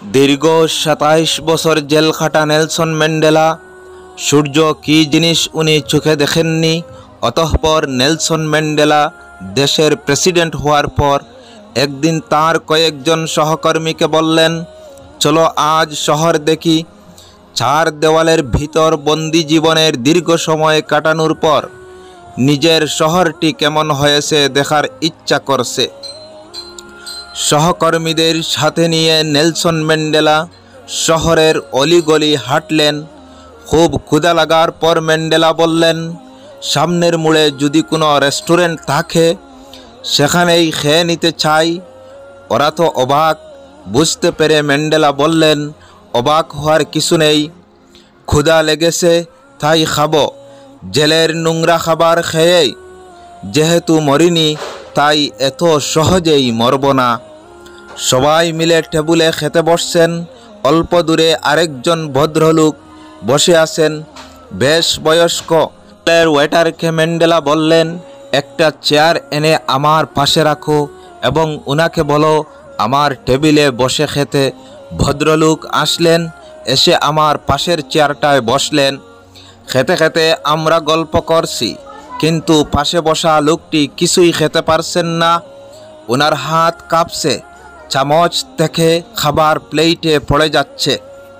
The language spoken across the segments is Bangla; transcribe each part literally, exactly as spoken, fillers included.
দীর্ঘ সাতাইশ বছর জেল খাটা নেলসন ম্যান্ডেলা সূর্য কী জিনিস উনি চোখে দেখেননি। অতঃপর নেলসন ম্যান্ডেলা দেশের প্রেসিডেন্ট হওয়ার পর একদিন তার কয়েকজন সহকর্মীকে বললেন, চলো আজ শহর দেখি। চার দেওয়ালের ভিতর বন্দি জীবনের দীর্ঘ সময় কাটানোর পর নিজের শহরটি কেমন হয়েছে দেখার ইচ্ছা করছে। সহকর্মীদের সাথে নিয়ে নেলসন ম্যান্ডেলা শহরের অলিগলি হাঁটলেন। খুব ক্ষুধা লাগার পর ম্যান্ডেলা বললেন, সামনের মোড়ে যদি কোনো রেস্টুরেন্ট থাকে সেখানেই খেয়ে নিতে চাই। ওরা তো অবাক। বুঝতে পেরে ম্যান্ডেলা বললেন, অবাক হওয়ার কিছু নেই, ক্ষুধা লেগেছে তাই খাবো। জেলের নোংরা খাবার খেয়েই যেহেতু মরিনি তাই এত সহজেই মরব না। সবাই মিলে টেবিলে খেতে বসছেন। অল্প দূরে আরেকজন ভদ্রলোক বসে আছেন, বেশ বয়স্ক। ওয়েটারকে ম্যান্ডেলা বললেন, একটা চেয়ার এনে আমার পাশে রাখো এবং ওনাকে বলো আমার টেবিলে বসে খেতে। ভদ্রলোক আসলেন, এসে আমার পাশের চেয়ারটায় বসলেন। খেতে খেতে আমরা গল্প করছি, কিন্তু পাশে বসা লোকটি কিছুই খেতে পারছেন না। ওনার হাত কাঁপছে, চামচ থেকে খাবার প্লেটে পড়ে যাচ্ছে।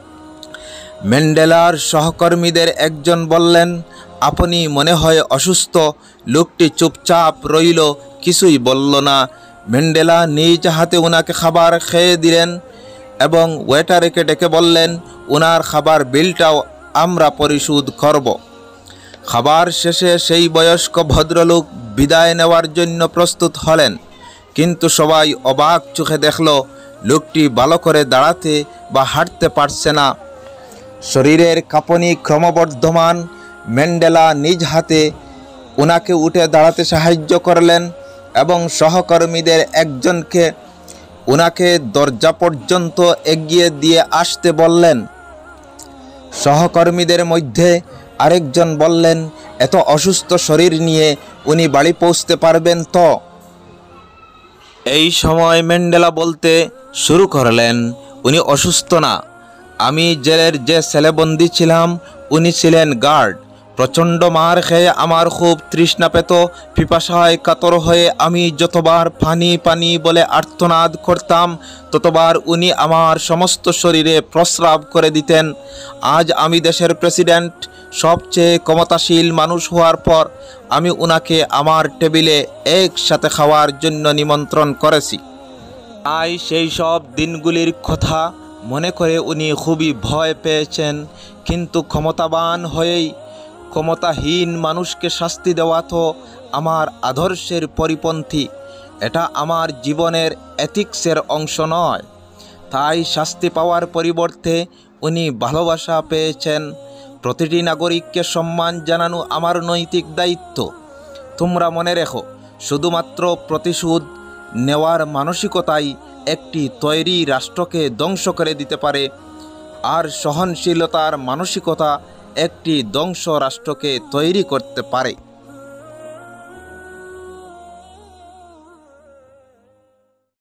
ম্যান্ডেলার সহকর্মীদের একজন বললেন, আপনি মনে হয় অসুস্থ। লোকটি চুপচাপ রইল, কিছুই বলল না। ম্যান্ডেলা নিজ হাতে ওনাকে খাবার খেয়ে দিলেন এবং ওয়েটারকে ডেকে বললেন, ওনার খাবার বিলটাও আমরা পরিশোধ করব। খাবার শেষে সেই বয়স্ক ভদ্রলোক বিদায় নেওয়ার জন্য প্রস্তুত হলেন, কিন্তু সবাই অবাক চোখে দেখল লোকটি ভালো করে দাঁড়াতে বা হাঁটতে পারছে না। শরীরের কাঁপুনি ক্রমবর্ধমান। ম্যান্ডেলা নিজ হাতে ওনাকে উঠে দাঁড়াতে সাহায্য করলেন এবং সহকর্মীদের একজনকে ওনাকে দরজা পর্যন্ত এগিয়ে দিয়ে আসতে বললেন। সহকর্মীদের মধ্যে আরেকজন বললেন, এত অসুস্থ শরীর নিয়ে উনি বাড়ি পৌঁছতে পারবেন তো? এই সময় ম্যান্ডেলা বলতে শুরু করলেন, উনি অসুস্থ না। আমি জেলের যে সেলেবন্দি ছিলাম উনি ছিলেন গার্ড। প্রচণ্ড মার খেয়ে আমার খুব তৃষ্ণা পেত। পিপাসায় কাতর হয়ে আমি যতবার পানি পানি বলে আর্তনাদ করতাম ততবার উনি আমার সমস্ত শরীরে প্রস্রাব করে দিতেন। আজ আমি দেশের প্রেসিডেন্ট, সবচেয়ে ক্ষমতাশীল মানুষ হওয়ার পর আমি উনাকে আমার টেবিলে একসাথে খাওয়ার জন্য নিমন্ত্রণ করেছি। তাই সেই সব দিনগুলির কথা মনে করে উনি খুবই ভয় পেয়েছেন। কিন্তু ক্ষমতাবান হয়েই ক্ষমতাহীন মানুষকে শাস্তি দেওয়া তো আমার আদর্শের পরিপন্থী। এটা আমার জীবনের এথিক্সের অংশ নয়। তাই শাস্তি পাওয়ার পরিবর্তে উনি ভালোবাসা পেয়েছেন। প্রতিটি নাগরিককে সম্মান জানানো আমার নৈতিক দায়িত্ব। তোমরা মনে রেখো, শুধুমাত্র প্রতিশোধ নেওয়ার মানসিকতাই একটি তৈরি রাষ্ট্রকে ধ্বংস করে দিতে পারে, আর সহনশীলতার মানসিকতা একটি ধ্বংস রাষ্ট্রকে তৈরি করতে পারে।